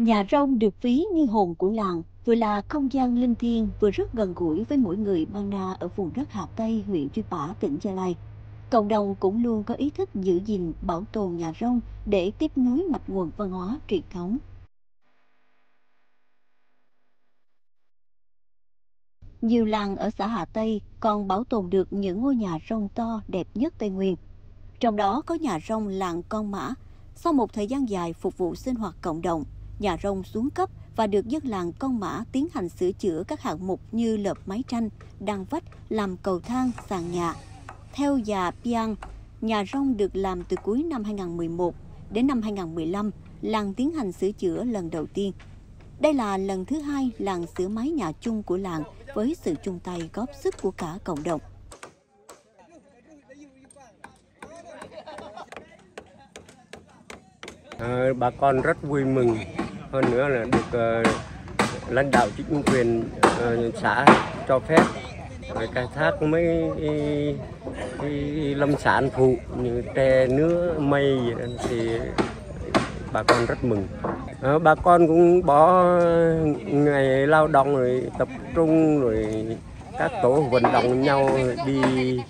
Nhà rông được ví như hồn của làng, vừa là không gian linh thiêng, vừa rất gần gũi với mỗi người Ba Na ở vùng đất Hà Tây, huyện Chư Pả, tỉnh Gia Lai. Cộng đồng cũng luôn có ý thức giữ gìn, bảo tồn nhà rông để tiếp nối mạch nguồn văn hóa truyền thống. Nhiều làng ở xã Hà Tây còn bảo tồn được những ngôi nhà rông to đẹp nhất Tây Nguyên. Trong đó có nhà rông làng Con Mã. Sau một thời gian dài phục vụ sinh hoạt cộng đồng, nhà rông xuống cấp và được dân làng Con Mã tiến hành sửa chữa các hạng mục như lợp mái tranh, đan vách, làm cầu thang, sàn nhà. Theo già Piang, nhà rông được làm từ cuối năm 2011 đến năm 2015, làng tiến hành sửa chữa lần đầu tiên. Đây là lần thứ hai làng sửa mái nhà chung của làng với sự chung tay góp sức của cả cộng đồng. Bà con rất vui mừng, hơn nữa là được lãnh đạo chính quyền xã cho phép khai thác mấy lâm sản phụ như tre, nứa, mây thì bà con rất mừng. Bà con cũng bỏ ngày lao động rồi tập trung rồi các tổ vận động nhau đi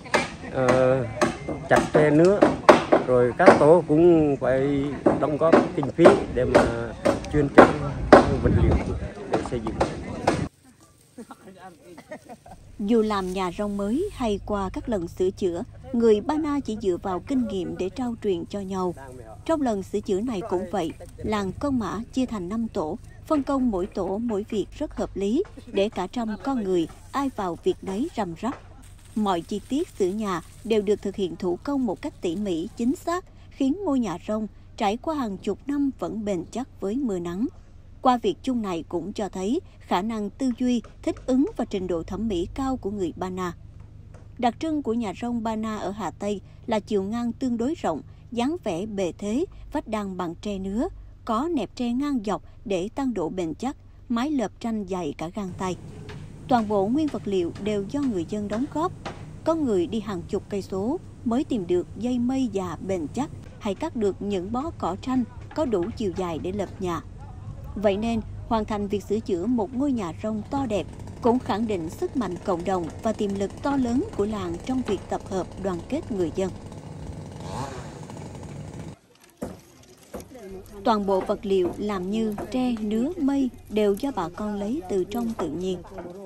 chặt tre nứa, rồi các tổ cũng phải đóng góp kinh phí để mà chuyên trở vật liệu để xây dựng. Dù làm nhà rông mới hay qua các lần sửa chữa, người Ba Na chỉ dựa vào kinh nghiệm để trao truyền cho nhau. Trong lần sửa chữa này cũng vậy, làng Con Mã chia thành 5 tổ, phân công mỗi tổ mỗi việc rất hợp lý để cả trăm con người ai vào việc nấy răm rắp. Mọi chi tiết sửa nhà đều được thực hiện thủ công một cách tỉ mỉ, chính xác, khiến ngôi nhà rông trải qua hàng chục năm vẫn bền chắc với mưa nắng. Qua việc chung này cũng cho thấy khả năng tư duy, thích ứng và trình độ thẩm mỹ cao của người Ba Na. Đặc trưng của nhà rông Ba Na ở Hà Tây là chiều ngang tương đối rộng, dáng vẻ bề thế, vách đan bằng tre nứa, có nẹp tre ngang dọc để tăng độ bền chắc, mái lợp tranh dày cả gang tay. Toàn bộ nguyên vật liệu đều do người dân đóng góp. Có người đi hàng chục cây số mới tìm được dây mây già bền chắc hay cắt được những bó cỏ tranh có đủ chiều dài để lợp nhà. Vậy nên, hoàn thành việc sửa chữa một ngôi nhà rông to đẹp cũng khẳng định sức mạnh cộng đồng và tiềm lực to lớn của làng trong việc tập hợp đoàn kết người dân. Toàn bộ vật liệu làm như tre, nứa, mây đều do bà con lấy từ trong tự nhiên.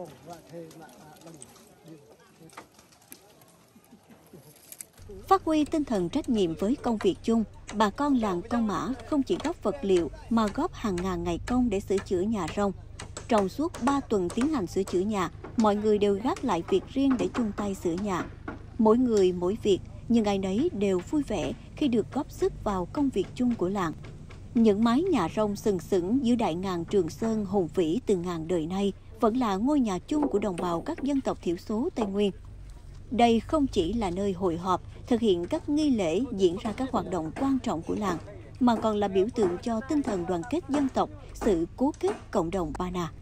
Phát huy tinh thần trách nhiệm với công việc chung, bà con làng Con Mã không chỉ góp vật liệu mà góp hàng ngàn ngày công để sửa chữa nhà rông. Trong suốt 3 tuần tiến hành sửa chữa nhà, mọi người đều gác lại việc riêng để chung tay sửa nhà. Mỗi người mỗi việc, nhưng ai nấy đều vui vẻ khi được góp sức vào công việc chung của làng. Những mái nhà rông sừng sững giữa đại ngàn Trường Sơn hùng vĩ từ ngàn đời nay vẫn là ngôi nhà chung của đồng bào các dân tộc thiểu số Tây Nguyên. Đây không chỉ là nơi hội họp, thực hiện các nghi lễ, diễn ra các hoạt động quan trọng của làng, mà còn là biểu tượng cho tinh thần đoàn kết dân tộc, sự cố kết cộng đồng Ba Na.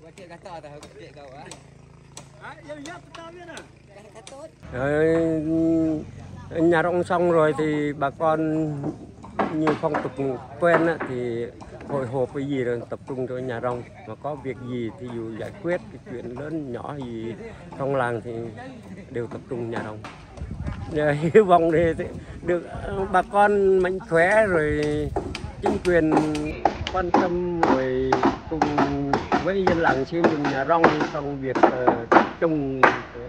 Nhà rông xong rồi thì bà con như phong tục quen thì hội họp cái gì rồi tập trung cho nhà rông, mà có việc gì thì dù giải quyết cái chuyện lớn nhỏ gì trong làng thì đều tập trung nhà rông. Hy vọng thì được bà con mạnh khỏe, rồi chính quyền quan tâm, rồi cùng với dân làng xây dựng nhà rông trong việc tập trung.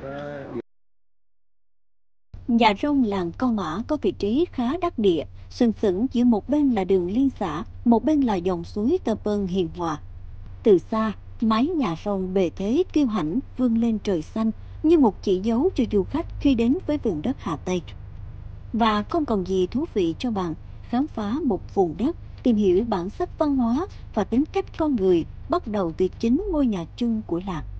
Nhà rông làng Con Mã có vị trí khá đắc địa, sừng sững giữa một bên là đường liên xã, một bên là dòng suối Tơ Pơn hiền hòa. Từ xa, mái nhà rông bề thế kiêu hãnh vươn lên trời xanh như một chỉ dấu cho du khách khi đến với vùng đất Hà Tây. Và không còn gì thú vị cho bạn khám phá một vùng đất, tìm hiểu bản sắc văn hóa và tính cách con người bắt đầu từ chính ngôi nhà chung của làng.